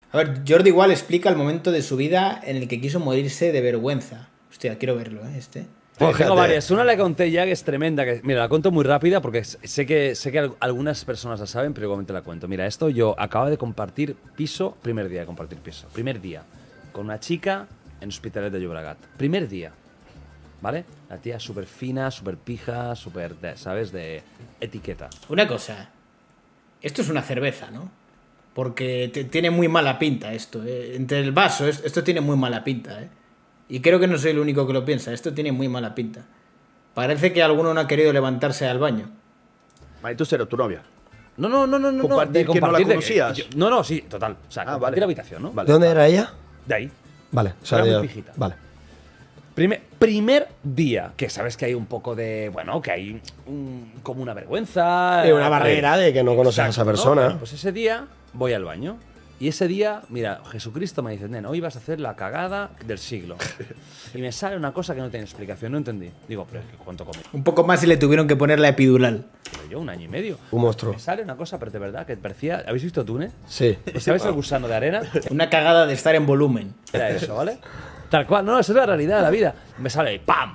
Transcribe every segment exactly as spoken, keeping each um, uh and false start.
A ver, Jordi igual explica el momento de su vida en el que quiso morirse de vergüenza. Hostia, quiero verlo, ¿eh? Este. Pues tengo varias. Una la conté ya que es tremenda. Que, mira, la cuento muy rápida porque sé que, sé que algunas personas la saben, pero igualmente la cuento. Mira, esto yo acabo de compartir piso, primer día de compartir piso, primer día, con una chica en Hospitalet de Llobregat. Primer día, ¿vale? La tía súper fina, súper pija, súper, ¿sabes? De etiqueta. Una cosa, esto es una cerveza, ¿no? Porque te, tiene muy mala pinta esto, ¿eh? Entre el vaso, esto tiene muy mala pinta, ¿eh? Y creo que no soy el único que lo piensa. Esto tiene muy mala pinta. Parece que alguno no ha querido levantarse al baño. Vale, tú cero, tu novia. No, no, no, no, no. Compartir de que no la compartir de conocías. que yo- no, no, sí, total. O sea, Ah, compartir vale. la habitación, ¿no? Vale. ¿De dónde era ella? De ahí. Vale, o sea, Era muy de- pijita. Vale. Primer, primer día, que sabes que hay un poco de. Bueno, que hay un- como una vergüenza. Y una barrera de que no conoces a esa Exacto, ¿no? persona. Bueno, pues ese día voy al baño. Y ese día, mira, Jesucristo me dice, nena, hoy vas a hacer la cagada del siglo. Y me sale una cosa que no tiene explicación, no entendí. Digo, pero es que ¿cuánto comí? Un poco más y le tuvieron que poner la epidural. Pero yo, un año y medio. Un monstruo. Me sale una cosa, pero de verdad, que parecía. ¿Habéis visto Tune? Sí. ¿Sabes el gusano de arena? Una cagada de estar en volumen. Era eso, ¿vale? Tal cual, no, esa es la realidad de la vida. Me sale ahí, ¡pam!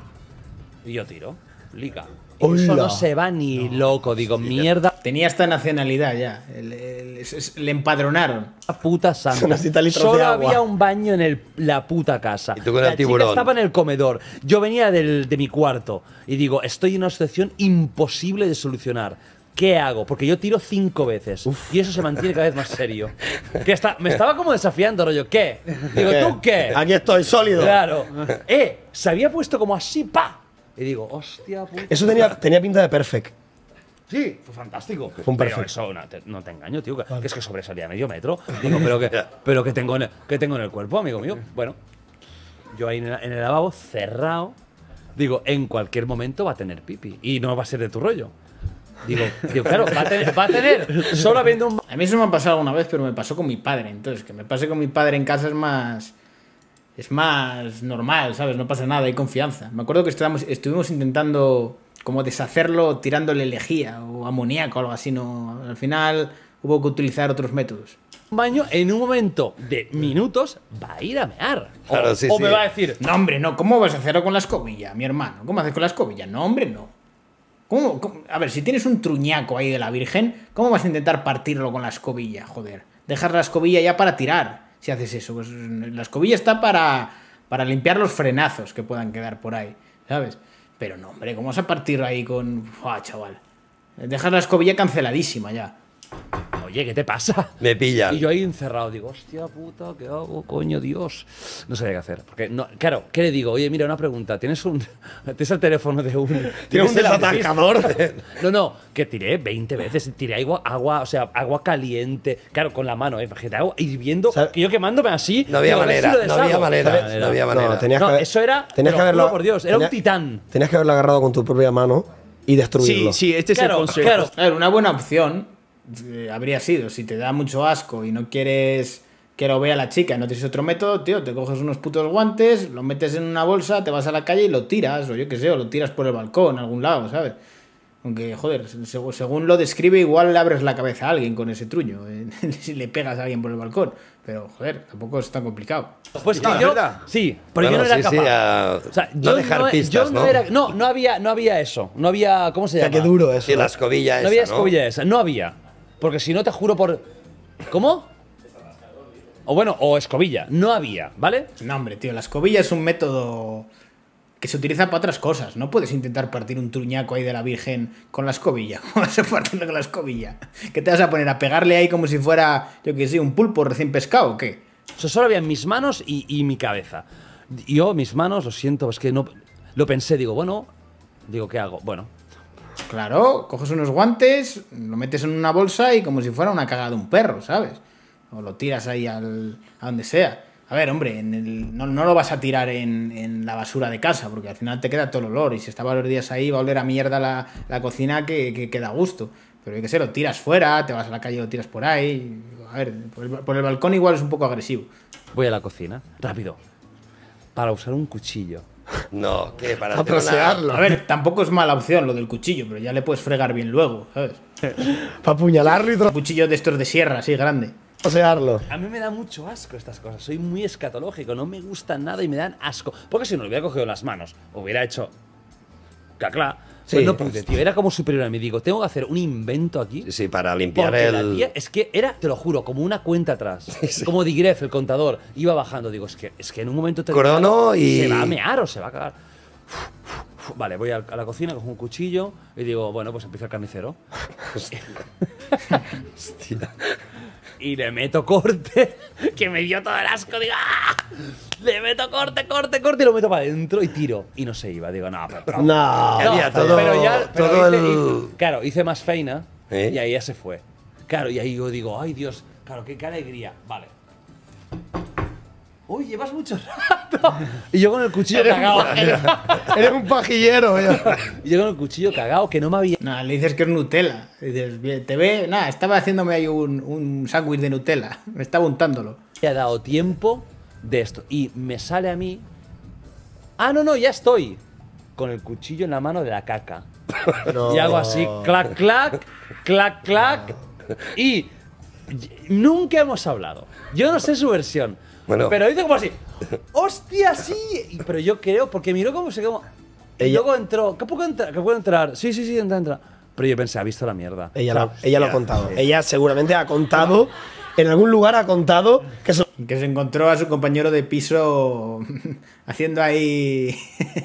Y yo tiro, liga. Y eso ¡Hola! no se va ni loco, digo, mierda, Tenía esta nacionalidad ya. Le, le- le empadronaron. puta santa. Necesita litros Solo de agua. había un baño en el- la puta casa. Y tú con la el tiburón. chica estaba en el comedor. Yo venía del- de mi cuarto y digo, estoy en una situación imposible de solucionar. ¿Qué hago? Porque yo tiro cinco veces y eso se mantiene cada vez más serio. Que está, me estaba como desafiando, rollo. ¿Qué? Digo, ¿tú qué? Aquí estoy, sólido. Claro. Eh, se había puesto como así, pa. Y digo, hostia, puta. Eso tenía, tenía pinta de perfect. Sí, fue fantástico. Fue un pero perfecto. eso no te, no te engaño, tío. Que, que es que sobresalía medio metro. Digo, pero que, pero que tengo en el, que tengo en el cuerpo, amigo mío. Bueno, yo ahí en el, en el lavabo, cerrado. Digo, en cualquier momento va a tener pipi. Y no va a ser de tu rollo. Digo, digo claro, va a tener, va a tener solo habiendo un. A mí eso me ha pasado alguna vez, pero me pasó con mi padre. Entonces, que me pase con mi padre en casa es más. Es más normal, ¿sabes? No pasa nada, hay confianza. Me acuerdo que estábamos, estuvimos intentando como deshacerlo tirándole lejía o amoníaco o algo así. No, al final hubo que utilizar otros métodos. baño, en un momento de minutos va a ir a mear. O, Claro, sí, o sí. me va a decir, No, hombre, no. ¿Cómo vas a hacerlo con la escobilla, mi hermano? ¿Cómo haces con la escobilla? No, hombre, no. ¿Cómo, cómo? A ver, si tienes un truñaco ahí de la Virgen, ¿cómo vas a intentar partirlo con la escobilla? Joder. Dejar la escobilla ya para tirar. Si haces eso, pues la escobilla está para, para limpiar los frenazos que puedan quedar por ahí, ¿sabes? Pero no, hombre, ¿cómo vas a partir ahí con... ¡Fua, chaval! Dejas la escobilla canceladísima ya. oye, ¿qué te pasa? Me pillan. Y yo ahí encerrado, digo, hostia puta, ¿qué hago, coño, Dios? No sabía qué hacer. Porque, no, claro, ¿qué le digo? Oye, mira, una pregunta. ¿Tienes un. ¿Tienes el teléfono de un. ¿Tienes un el desatascador? No, no, que tiré veinte veces. Tiré agua, agua, o sea, agua caliente. Claro, con la mano, ¿eh? Imagínate, agua hirviendo. ¿Sabes? Que yo quemándome así. No había digo, a ver si manera, lo no había deshago. manera, ¿Sabes? no había manera. No, tenías No, que haber- eso era. Tenías te que lo haberlo. juro por Dios, era tenía- un titán. Tenías que haberlo agarrado con tu propia mano y destruirlo. Sí, sí, este es Claro, el consejo. claro. A ver, una buena opción eh, habría sido, si te da mucho asco y no quieres que lo vea la chica y no tienes otro método, tío, te coges unos putos guantes, lo metes en una bolsa, te vas a la calle y lo tiras, o yo qué sé, o lo tiras por el balcón, a algún lado, ¿sabes? Aunque, joder, seg- según lo describe, igual le abres la cabeza a alguien con ese truño, eh, si le pegas a alguien por el balcón. Pero, joder, tampoco es tan complicado. Pues que No, es yo. verdad. Sí, pero Bueno, yo no era sí, capaz. sí, a- O sea, no yo dejar no, pistas, yo no ¿no? era. No, no había, no había eso. No había. ¿Cómo se O sea, llama? qué duro eso. Sí, la escobilla No esa, había ¿no? escobilla esa, no había. Porque si no te juro por. ¿Cómo? O bueno, o escobilla. No había, ¿vale? No, hombre, tío, la escobilla es un método que se utiliza para otras cosas. No puedes intentar partir un truñaco ahí de la Virgen con la escobilla. ¿Cómo vas a partirlo con la escobilla? ¿Qué te vas a poner? ¿A pegarle ahí como si fuera, yo qué sé, un pulpo recién pescado o qué? O sea, solo había mis manos y, y mi cabeza. Y yo, mis manos, lo siento, es que no. Lo pensé, digo, bueno. Digo, ¿qué hago? Bueno. Claro, coges unos guantes, lo metes en una bolsa y como si fuera una cagada de un perro, ¿sabes? O lo tiras ahí al, a donde sea. A ver, hombre, en el, no, no lo vas a tirar en, en la basura de casa, porque al final te queda todo el olor. Y si está varios días ahí, va a oler a mierda la, la cocina que, que, que da gusto. Pero yo qué sé, lo tiras fuera, te vas a la calle y lo tiras por ahí. A ver, por el, por el balcón igual es un poco agresivo. Voy a la cocina, rápido. Para usar un cuchillo. No, ¿qué? Para A hacer una- trocearlo. A ver, tampoco es mala opción lo del cuchillo, pero ya le puedes fregar bien luego, ¿sabes? Para apuñalarlo y Un tro- cuchillo de estos de sierra, así grande. Pasearlo. A mí me da mucho asco estas cosas. Soy muy escatológico. No me gustan nada y me dan asco. Porque si no lo hubiera cogido en las manos, hubiera hecho. Caclá. Sí. Pues no pude, tío. Era como superior a mí. Digo, tengo que hacer un invento aquí. Sí, para limpiar Porque la el. tía, es que era, te lo juro, como una cuenta atrás. Como Digref, el contador. Iba bajando. Digo, es que, es que en un momento Crono determinado y- se va a mear o se va a cagar. Vale, voy a a la cocina, cojo un cuchillo y digo, bueno, pues empieza el carnicero. Y le meto corte, que me dio todo el asco. Digo, ¡ah! Le meto corte, corte, corte y lo meto para adentro y tiro. Y no se iba. Digo, no, pero. pero- No. no, Había todo- pero ya. Pero todo hice, el- hice- claro, hice más feina ¿Eh? y ahí ya se fue. Claro, y ahí yo digo, ay Dios, claro, qué, qué alegría. Vale. Uy, llevas mucho rato. Y yo con el cuchillo cagado. Eres un pajillero, ya. Y yo con el cuchillo cagado, que no me había. Nada, le dices que es Nutella. Le dices, "Bien, te ve, nada, estaba haciéndome ahí un, un sándwich de Nutella. Me estaba untándolo. ha dado tiempo de esto. Y me sale a mí. Ah, no, no, ya estoy. Con el cuchillo en la mano de la caca. No. Y hago así, clac, clac, clac, clac. Y nunca hemos hablado. Yo no sé su versión. Bueno. Pero dice como así. ¡Hostia, sí! Y- Pero yo creo, porque miró cómo se quedó. Y Ella- luego entró. ¿Qué puedo entrar? ¿Qué puedo entrar? Sí, sí, sí, entra, entra. Pero yo pensé, ha visto la mierda. Ella, O sea, lo, ella lo ha contado. Ella seguramente ha contado, en algún lugar ha contado que se Que se encontró a su compañero de piso haciendo ahí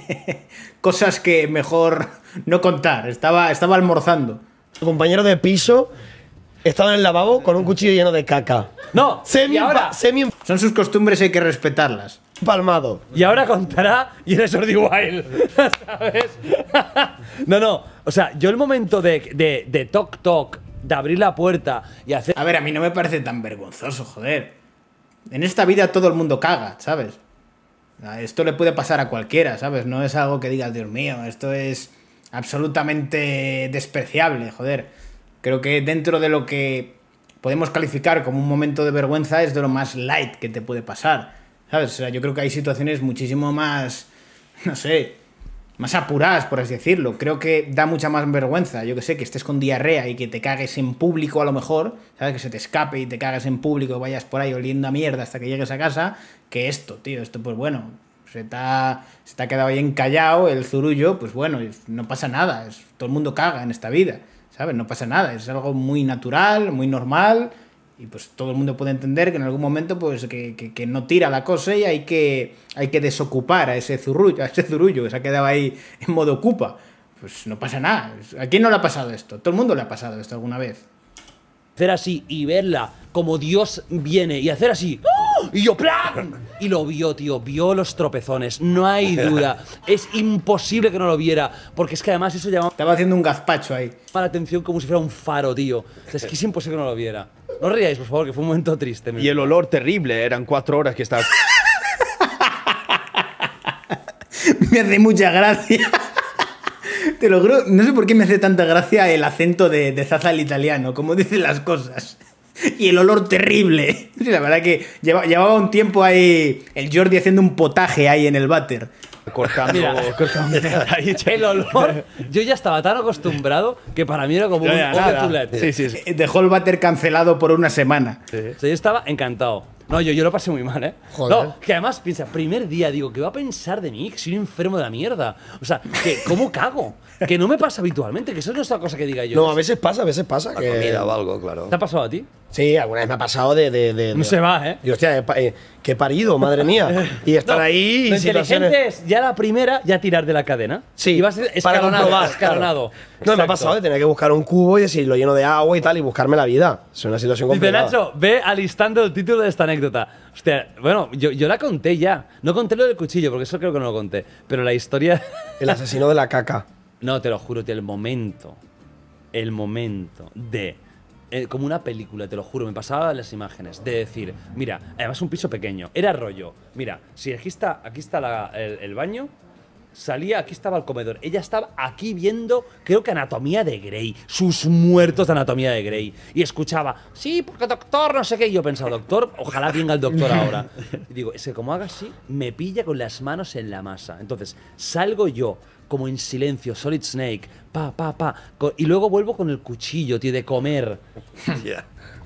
cosas que mejor no contar. Estaba, estaba almorzando. su compañero de piso estaba en el lavabo con un cuchillo lleno de caca. No, Semi, y ahora, semi Son sus costumbres, hay que respetarlas. empalmado. y ahora contará y eres Jordi Wild. ¿Sabes? No, no. O sea, yo el momento de, de, de toc toc, de abrir la puerta y hacer. A ver, a mí no me parece tan vergonzoso, joder. En esta vida todo el mundo caga, ¿sabes? Esto le puede pasar a cualquiera, ¿sabes? No es algo que digas, Dios mío, esto es absolutamente despreciable, joder. Creo que dentro de lo que podemos calificar como un momento de vergüenza es de lo más light que te puede pasar, ¿sabes? O sea, yo creo que hay situaciones muchísimo más, no sé, más apuradas, por así decirlo. Creo que da mucha más vergüenza, yo que sé, que estés con diarrea y que te cagues en público a lo mejor, ¿sabes? Que se te escape y te cagues en público y vayas por ahí oliendo a mierda hasta que llegues a casa, que esto, tío, esto pues bueno, se te ha, se te ha quedado ahí encallado el zurullo, pues bueno, no pasa nada, es, todo el mundo caga en esta vida, ¿sabes? No pasa nada, es algo muy natural, muy normal. Y pues todo el mundo puede entender que en algún momento pues que, que, que no tira la cosa y hay que, hay que desocupar a ese zurullo, a ese zurullo que se ha quedado ahí en modo ocupa. Pues no pasa nada. ¿A quién no le ha pasado esto? Todo el mundo le ha pasado esto alguna vez. hacer así y verla como Dios viene y hacer así. ¡Oh! Y yo, ¡plan! Y lo vio, tío. Vio los tropezones. No hay duda. Es imposible que no lo viera. Porque es que además eso llama Estaba haciendo un gazpacho ahí. la atención como si fuera un faro, tío. O sea, es que es imposible que no lo viera. No os riáis, por favor, que fue un momento triste. Y el olor terrible, eran cuatro horas que estaba. Me hace mucha gracia. Te lo juro, no sé por qué me hace tanta gracia el acento de, de Zaza el italiano, como dicen las cosas. Y el olor terrible. Sí, la verdad que lleva- llevaba un tiempo ahí el Jordi haciendo un potaje ahí en el váter. cortando. Mira. cortando ahí, El olor, yo ya estaba tan acostumbrado que para mí era como un Ya, ya, ode nada. to let. Sí, sí, sí. Eh, Dejó el váter cancelado por una semana. O sea, yo estaba encantado. No, yo, yo lo pasé muy mal, ¿eh? Joder. No, que además, piensa, primer día, digo, ¿qué va a pensar de mí? Que soy un enfermo de la mierda. O sea, que ¿cómo cago? Que no me pasa habitualmente, que eso no es una cosa que diga yo. No, a veces pasa, a veces pasa. La que- comida o algo, claro. ¿Te ha pasado a ti? Sí, alguna vez me ha pasado de. de, de- No de- se va, ¿eh? Y hostia, he pa- eh, que he parido, madre mía. Y estar No, ahí. Lo y situaciones- inteligente es ya la primera, ya tirar de la cadena. Sí, Y vas para escalonado, comprobar, escalonado. claro. No, me ha Exacto. pasado de tener que buscar un cubo y decir, lo lleno de agua y tal, y buscarme la vida. Es una situación Dice complicada. Nacho, ve al instante el título de esta anécdota. Hostia, bueno, yo, yo la conté ya. No conté lo del cuchillo, porque eso creo que no lo conté. Pero la historia. El asesino de la caca. No, te lo juro, tío, el momento. El momento de. eh, como una película, te lo juro, me pasaba las imágenes. De decir, mira, además un piso pequeño. Era rollo. Mira, si aquí está, aquí está la- el, el baño. Salía, aquí estaba el comedor. Ella estaba aquí viendo, creo que Anatomía de Grey. Sus muertos de Anatomía de Grey. Y escuchaba, sí, porque doctor, no sé qué. Y yo pensaba, doctor, ojalá venga el doctor ahora. Y digo, ese como haga así, me pilla con las manos en la masa. Entonces, salgo yo, como en silencio, Solid Snake, pa, pa, pa. co- Y luego vuelvo con el cuchillo, tío, de comer. Ya.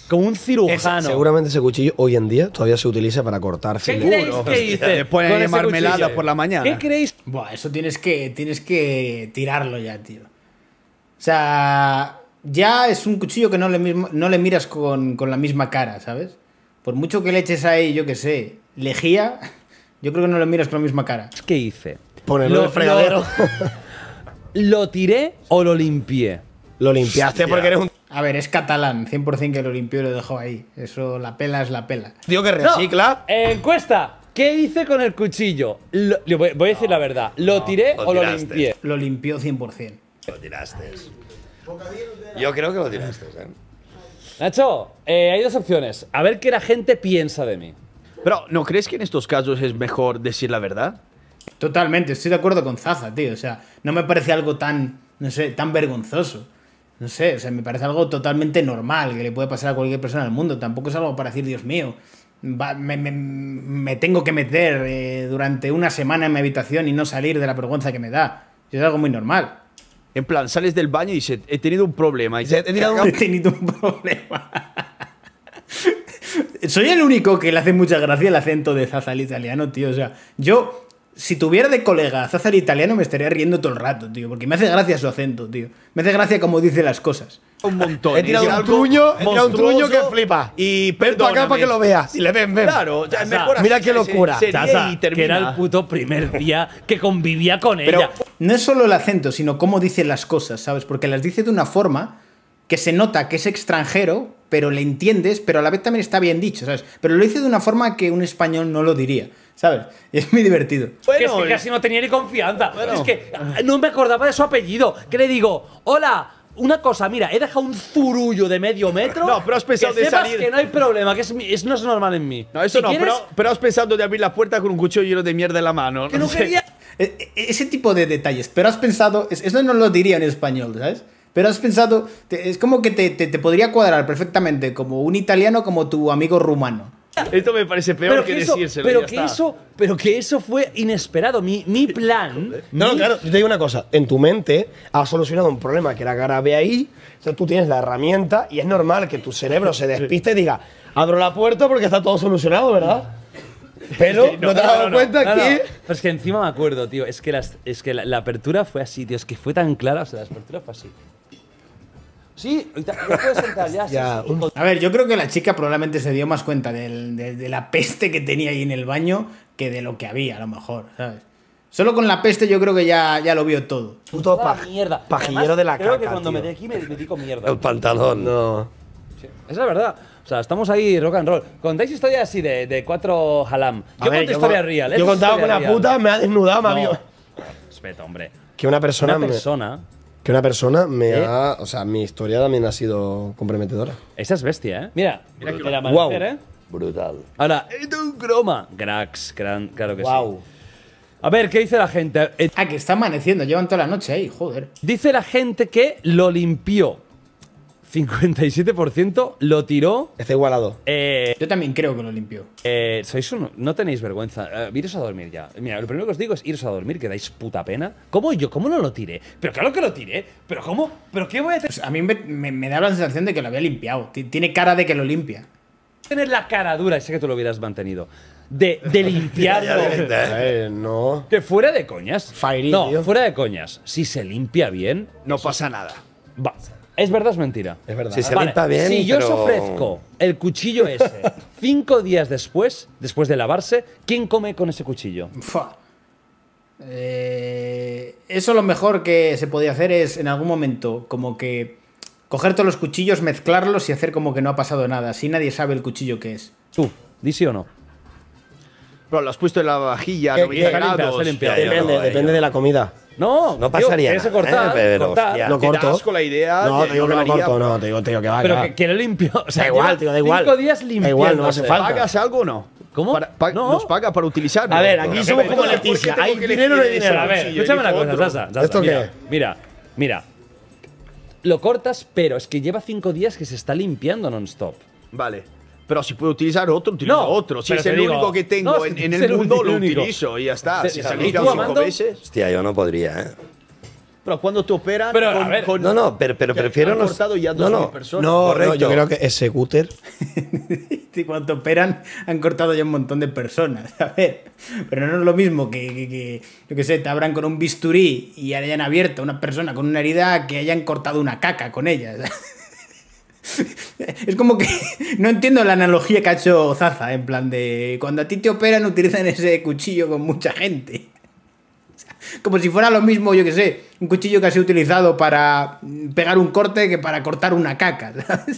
Como un cirujano. Seguramente ese cuchillo hoy en día todavía se utiliza para cortar ¿Qué filetes. creéis que hice? Le ponen con ese marmelada cuchillo? por la mañana. ¿Qué creéis? Buah, eso tienes que, tienes que tirarlo ya, tío. O sea, ya es un cuchillo que no le, mismo, no le miras con, con la misma cara, ¿sabes? Por mucho que le eches ahí, yo qué sé, lejía, yo creo que no le miras con la misma cara. ¿Qué hice? Ponerlo en el fregadero. ¿Lo tiré o lo limpié? Lo limpiaste porque eres un A ver, es catalán, cien por cien que lo limpió y lo dejó ahí. Eso, la pela es la pela. tío que No, recicla. encuesta. ¿Qué hice con el cuchillo? Lo- le voy, voy a decir la verdad. ¿Lo tiré lo o lo tiraste. limpié? Lo limpió cien por cien. Lo tiraste. Yo creo que lo tiraste, ¿eh? Nacho, eh, hay dos opciones. A ver qué la gente piensa de mí. Pero, ¿no crees que en estos casos es mejor decir la verdad? Totalmente, estoy de acuerdo con Zaza, tío. O sea, no me parece algo tan, no sé, tan vergonzoso. No sé, o sea, me parece algo totalmente normal que le puede pasar a cualquier persona del mundo. Tampoco es algo para decir, Dios mío, va- me, me- me tengo que meter eh, durante una semana en mi habitación y no salir de la vergüenza que me da. Es algo muy normal. En plan, sales del baño y dices, he tenido un problema. Y He tirado un- He tenido un problema. Soy el único que le hace mucha gracia el acento de Zaza al italiano, tío. O sea, yo, si tuviera de colega a Zaza al italiano, me estaría riendo todo el rato, tío. Porque me hace gracia su acento, tío. Me hace gracia cómo dice las cosas. un montón. He tirado Es un algo truño, he tirado un truño que monstruoso. flipa. Y Ven para acá perdóname. para que lo veas. Y le ven, ven. Claro, ya es mejor Mira así, qué locura. se- se ríe Zaza, y que era el termina. puto primer día que convivía con Pero ella. no es solo el acento, sino cómo dice las cosas, ¿sabes? Porque las dice de una forma que se nota que es extranjero, pero le entiendes, pero a la vez también está bien dicho, ¿sabes? Pero lo dice de una forma que un español no lo diría, ¿sabes? Y es muy divertido. Que es que casi no tenía ni confianza. Es que ah, no me acordaba de su apellido. Que le digo, hola, una cosa, mira, he dejado un zurullo de medio metro. No, pero has pensado que de sepas salir- que no hay problema, que es, mi- es- no es normal en mí. No, eso Si no, quieres, pero, pero has pensado de abrir la puerta con un cuchillo lleno de mierda en la mano. que no sé. quería. E- e- Ese tipo de detalles. Pero has pensado, es- eso no lo diría en español, ¿sabes? Pero has pensado, te- es como que te, te- te podría cuadrar perfectamente como un italiano como tu amigo rumano. Esto me parece peor Pero que, que, eso, decírselo. pero, ya que está. eso, pero que eso fue inesperado. Mi, mi plan. No, no, mi- claro, yo te digo una cosa. En tu mente has solucionado un problema que era grave ahí. O sea, tú tienes la herramienta y es normal que tu cerebro se despiste y diga, abro la puerta porque está todo solucionado, ¿verdad? Pero no, te has dado cuenta No, no, que… pero es que encima me acuerdo, tío. Es que, las- es que la, la apertura fue así, tío. Es que fue tan clara. O sea, la apertura fue así. Sí, ahorita ya puedes entrar, ya. sí, Ya, sí. un- A ver, yo creo que la chica probablemente se dio más cuenta del- de, de la peste que tenía ahí en el baño que de lo que había, a lo mejor, ¿sabes? Solo con la peste yo creo que ya, ya lo vio todo. puto Toda paj- mierda. pajillero Además, de la creo caca, que cuando tío. me di aquí me, me di con mierda. El pantalón. No. Sí, es la verdad. O sea, estamos ahí rock and roll. Contáis historias así de, de cuatro halam. Yo A ver, cuento historia real. Yo esto es contaba con historia una real. puta, me ha desnudado, me ha No. vio- Espera, hombre. Que una persona, Una me- persona. que una persona me ¿Eh? ha… O sea, mi historia también ha sido comprometedora. Esa es bestia, ¿eh? Mira, Mira que- el amanecer, Guau. ¿eh? Brutal. Ahora, es un croma. Cracks, gran- claro que Guau. sí. A ver, ¿qué dice la gente? Eh, Ah, que está amaneciendo, llevan toda la noche ahí, joder. dice la gente que lo limpió. cincuenta y siete por ciento lo tiró. Está igualado. Eh, Yo también creo que lo limpió. eh, sois un, no tenéis vergüenza. Eh, iros a dormir ya. Mira, lo primero que os digo es iros a dormir, que dais puta pena. ¿Cómo yo? ¿Cómo no lo tiré? Pero claro que lo tiré. ¿Pero cómo? ¿Pero qué voy a Pues a mí me, me- me da la sensación de que lo había limpiado. Ti- Tiene cara de que lo limpia. tener la cara dura? Sé que tú lo hubieras mantenido. De, de limpiarlo. Eh, no. Que fuera de coñas. Fairy, no, tío. fuera de coñas. Si se limpia bien, No pasa nada. va. ¿Es verdad o es mentira? Es verdad. Sí, se Vale, limpia bien, si yo os pero- ofrezco el cuchillo ese cinco días después, después de lavarse, ¿quién come con ese cuchillo? Fua. Eh, eso lo mejor que se podía hacer es en algún momento como que coger todos los cuchillos, mezclarlos y hacer como que no ha pasado nada. Así nadie sabe el cuchillo que es. Tú, di sí o no. Pero lo has puesto en la vajilla, ¿Qué- noventa qué? grados. Está limpiado, está limpiado. Ya, ya. Depende, no, depende yo- de la comida. No, No pasaría tío, tienes que nada, cortar, ¿eh? Pero, cortar. hostia. No Te da corto. asco la idea. No, de- te digo yo que lo no haría. corto, no, te digo, te digo que va. Pero que va. que, que lo limpio. O sea, Da igual, lleva tío, da igual. Cinco días Da limpiando. igual, no hace falta. ¿Pagas algo o no? ¿Cómo? Para- pa- No. ¿Nos paga para utilizarlo? A ver, aquí Pero somos que como me- Leticia. ¿por qué Hay tengo que dinero o no hay elegir dinero. ese A ver, cuchillo? escúchame una Elijo cosa, otro. Sasa, Sasa, ¿Esto mira, qué? Mira, mira. Lo cortas, pero es que lleva cinco días que se está limpiando non-stop. Vale. Pero si puedo utilizar otro, utilizo No, otro. Si pero es te el digo- único que tengo no, en, si en es el el mundo, único- lo único. utilizo y ya está. Te- Si ¿y se tú, limpia cinco Amando? veces. Hostia, yo no podría, ¿eh? Pero cuando te operan Pero, a con, ver, con- No, no, pero, pero que prefiero han no. cortado ya no, dos mil no. personas. No, no, Correcto. yo creo que ese cúter. Y cuando operan han cortado ya un montón de personas. A ver, pero no es lo mismo que, que, que yo que sé, te abran con un bisturí y hayan abierto a una persona con una herida que hayan cortado una caca con ella. Es como que no entiendo la analogía que ha hecho Zaza, en plan de cuando a ti te operan utilizan ese cuchillo con mucha gente. O sea, como si fuera lo mismo, yo que sé, un cuchillo que ha sido utilizado para pegar un corte que para cortar una caca, ¿sabes?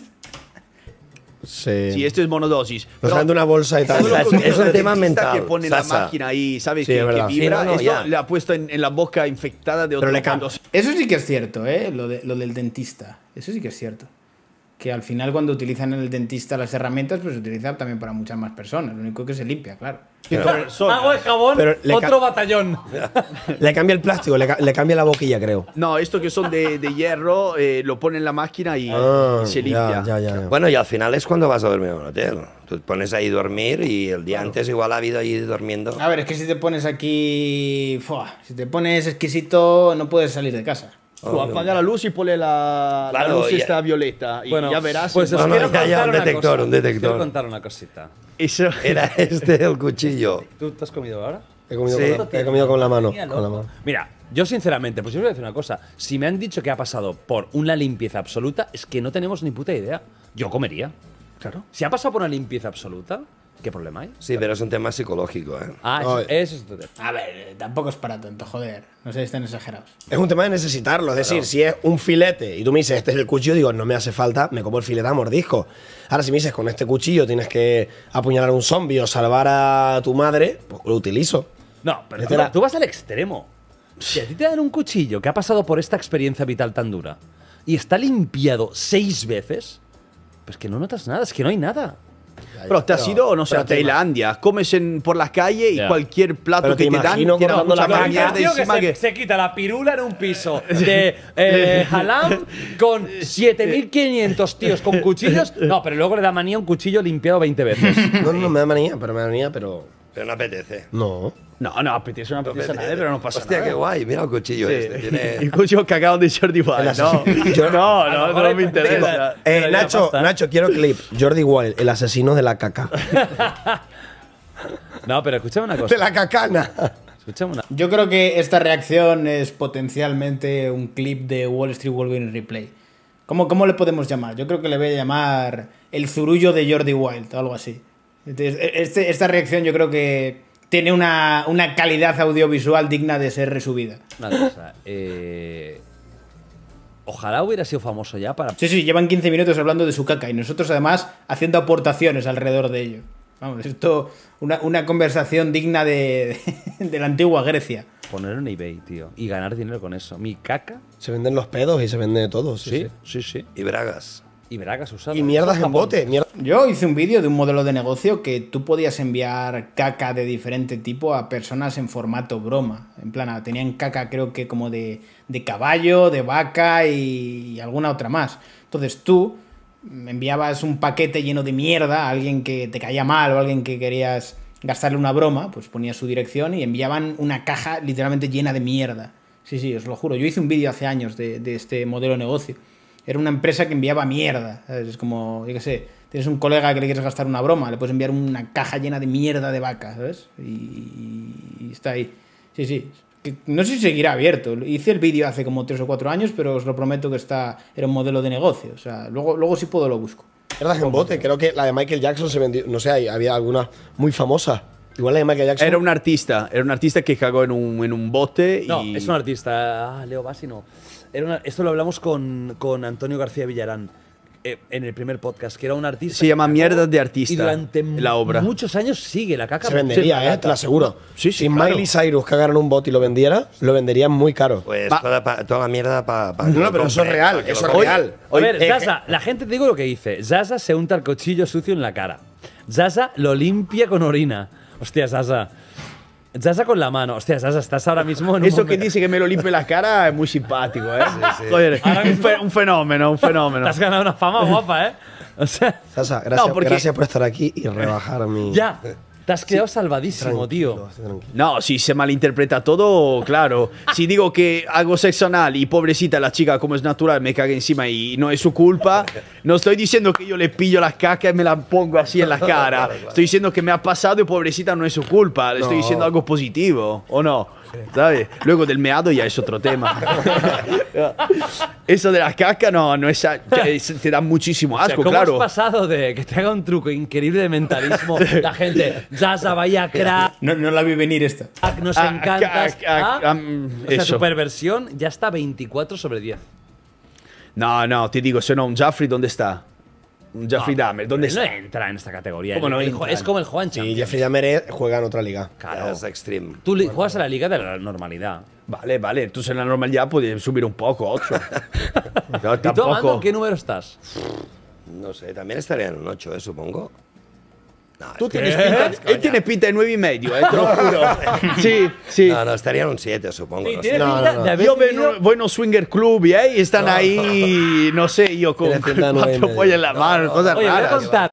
Se... Sí, esto es monodosis. Nos Pero- dan de una bolsa y tal. Sasa, es- es un tema mental, Que pone la Sasa. máquina ahí, ¿sabes? Sí, que, es que verdad. vibra. Sí, no, no, Esto ya. le ha puesto en, en la boca infectada de otro Pero le cam- dos- Eso sí que es cierto, ¿eh? Lo, de, lo del dentista. Eso sí que es cierto. Que al final cuando utilizan en el dentista las herramientas, pues se utiliza también para muchas más personas. Lo único que se limpia, claro. Agua de jabón, Pero le otro ca- batallón. Le cambia el plástico, le, ca- le cambia la boquilla, creo. No, esto que son de, de hierro, eh, lo pone en la máquina y, Ah, y se limpia. Ya, ya, ya, ya. Bueno, y al final es cuando vas a dormir en un hotel. Tú te pones ahí a dormir y el día antes igual ha habido ahí durmiendo. A ver, es que si te pones aquí... ¡fua! Si te pones exquisito, no puedes salir de casa. Tú apaga la luz y ponle la, la Claro, luz ya- esta violeta y Bueno, ya verás. Pues os No, no, quiero ya, ya, contar un una detector, cosa. un detector. Quiero contar una cosita. Eso- Era este el cuchillo. ¿Tú te has comido ahora? He comido, Sí. con, la, he comido con la mano. Mira, Con la loco. mano. Mira, yo sinceramente, pues yo os voy a decir una cosa. Si me han dicho que ha pasado por una limpieza absoluta, es que no tenemos ni puta idea. Yo comería. Claro. Si ha pasado por una limpieza absoluta, ¿qué problema hay? Sí, pero es un tema psicológico, ¿eh? Ah, No, eso, eso es otro tema. A ver, eh, tampoco es para tanto, joder. No sé, están exagerados. Es un tema de necesitarlo. Es decir, si es un filete y tú me dices, este es el cuchillo, digo, no me hace falta, me como el filete a mordisco. Ahora, si me dices, con este cuchillo tienes que apuñalar a un zombie o salvar a tu madre, pues lo utilizo. No, pero Este tú, era- tú vas al extremo. Si a ti te dan un cuchillo que ha pasado por esta experiencia vital tan dura y está limpiado seis veces, pues que no notas nada, es que no hay nada. Pero te has ido, no sé, pero a te ima- Tailandia, comes en, por la calle y Ya. cualquier plato Pero te que te dan imagino tiene cortando mucha la más caña. mierda Tío que encima se, que… se quita la pirula en un piso de eh, Halam con siete mil quinientos tíos con cuchillos. No, pero luego le da manía un cuchillo limpiado veinte veces. No, no, me da manía, pero me da manía, pero. Pero no apetece. No. No, no, apetece, no apetece a nadie, pero no pasa Hostia, nada. qué guay. Mira el cuchillo Sí. este. Tiene... El cuchillo cagado de Jordi Wild. No, Yo- no, no, no, Ahora me interesa. Eh, Pero ya Nacho, basta. Nacho, quiero clip. Jordi Wild, el asesino de la caca. No, pero escúchame una De cosa. la cacana. Escúchame una. Yo creo que esta reacción es potencialmente un clip de Wall Street Wolverine Replay. ¿Cómo, ¿Cómo le podemos llamar? Yo creo que le voy a llamar el zurullo de Jordi Wild o algo así. Entonces, este- esta reacción yo creo que tiene una, una calidad audiovisual digna de ser resubida. Una cosa. Eh, ojalá hubiera sido famoso ya para. Sí, sí, llevan quince minutos hablando de su caca y nosotros además haciendo aportaciones alrededor de ello. Vamos, esto, una, una conversación digna de, de, de la antigua Grecia. Ponerlo en eBay, tío. Y ganar dinero con eso. Mi caca. Se venden los pedos y se vende todo. Sí, Sí, sí. sí, sí. Y bragas. Y bragas usadas. Y mierdas Eso en Japón. bote. Mierda. Yo hice un vídeo de un modelo de negocio que tú podías enviar caca de diferente tipo a personas en formato broma. En plan, tenían caca creo que como de, de caballo, de vaca y, y alguna otra más. Entonces tú enviabas un paquete lleno de mierda a alguien que te caía mal o a alguien que querías gastarle una broma, pues ponías su dirección y enviaban una caja literalmente llena de mierda. Sí, sí, os lo juro. Yo hice un vídeo hace años de, de este modelo de negocio. Era una empresa que enviaba mierda. ¿Sabes? Es como, yo qué sé, tienes un colega que le quieres gastar una broma, le puedes enviar una caja llena de mierda de vaca, ¿sabes? Y, y está ahí. Sí, sí. Que no sé si seguirá abierto. Hice el vídeo hace como tres o cuatro años, pero os lo prometo que está, era un modelo de negocio. O sea, luego, luego si puedo lo busco. Mierdas en bote. Creo que la de Michael Jackson se vendió. No sé, hay- había alguna muy famosa. Igual la de Michael Jackson. Era un artista, era un artista que cagó en un, en un bote y… No, es un artista. Ah, Leo Bassi no. Era una- esto lo hablamos con, con Antonio García Villarán eh, en el primer podcast, que era un artista. Se llama que cagó Mierdas de artista, Y durante la obra. muchos años sigue la caca. Se vendería, Sí, eh, te lo aseguro. Sí, sí, si claro. Miley Cyrus cagara en un bot y lo vendiera, lo venderían muy caro. Pues Va. toda, pa- toda la mierda para. Pa, No, no, pero eso es real, eso es real. A ver, Eh, Zaza, la gente te digo lo que dice. Zaza se unta el cuchillo sucio en la cara. Zaza lo limpia con orina. Hostia, Zaza. Zaza con la mano. Hostia, Zaza, estás ahora mismo en un Eso que momento- dice que me lo limpie la cara es muy simpático, ¿eh? sí. Joder, Ahora un, mismo- fe- un fenómeno, un Te fenómeno. has ganado una fama guapa, ¿eh? O sea, Sasa, gracias, No, porque- gracias por estar aquí y rebajar mi. ya. Te has quedado salvadísimo, tío. No, si se malinterpreta todo, claro. Si digo que hago sexo anal y pobrecita la chica, como es natural, me caga encima y no es su culpa, no estoy diciendo que yo le pillo las cacas y me las pongo así en la cara. Estoy diciendo que me ha pasado y pobrecita no es su culpa. Le estoy diciendo algo positivo, ¿o no? ¿Sabes? Luego del meado ya es otro tema. Eso de las cacas no, no es, te da muchísimo asco, O sea, ¿cómo claro. has pasado de que te haga un truco increíble de mentalismo? La gente, Zaza, vaya crack, No, no la vi venir esta. nos Ah, encantas. ah, ah, ah, ah, mm, o sea, eso. tu perversión ya está veinticuatro sobre diez. No, no, te digo, si no, un Jaffrey, ¿dónde está? Un Jeffrey Dahmer, ¿dónde No está? entra en esta categoría. ¿Cómo no El- entra? Es como el Juan Y Champions. Jeffrey Dahmer juega en otra liga. Claro. Es extreme. Tú li- juegas a la liga de la normalidad. Vale, vale, entonces en la normalidad puedes subir un poco, ocho. No, ¿Y tú, Amando, tampoco. en qué número estás? No sé, también estaría en un ocho, ¿eh? Supongo. No, Tú es que- tienes pinta, es él coña. tiene pinta de nueve y medio, eh, te lo juro. Sí, sí. No, no, estaría en un siete, supongo. no sé. Tiene No, pinta no, no. de haber Yo vivido- veo, voy a un swinger club y, eh, y están ahí, no sé, yo con Tiene pinta de nueve y cuatro medio. pollas en la mano, cosas Oye, voy a raras. contar